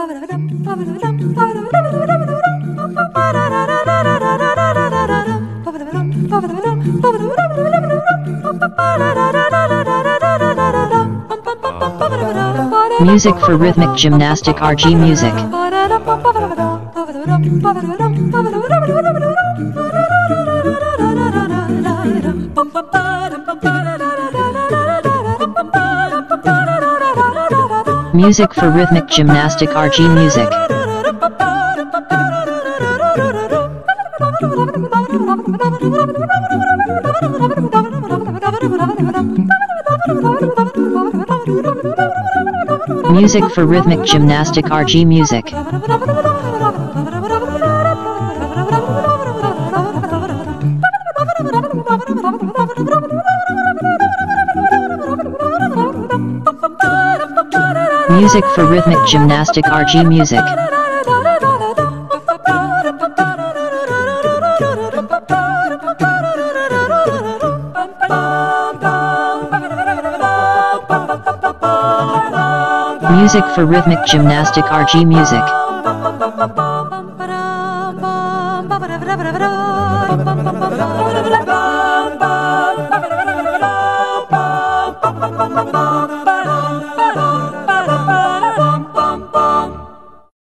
Music for rhythmic gymnastic RG music. Music for rhythmic gymnastic RG music. Music for rhythmic gymnastic RG music. Music for rhythmic gymnastic RG music. Music for rhythmic gymnastic RG music.